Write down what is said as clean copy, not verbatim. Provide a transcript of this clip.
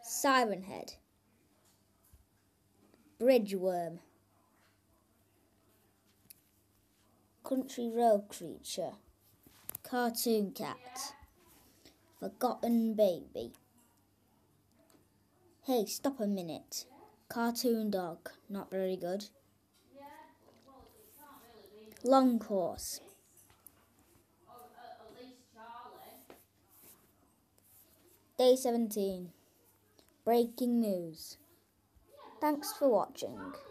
Siren head. Bridge worm. Country road creature. Cartoon cat. Forgotten baby. Hey, stop a minute. Cartoon dog. Not very good. Long horse. Day 17. Breaking news. Thanks for watching.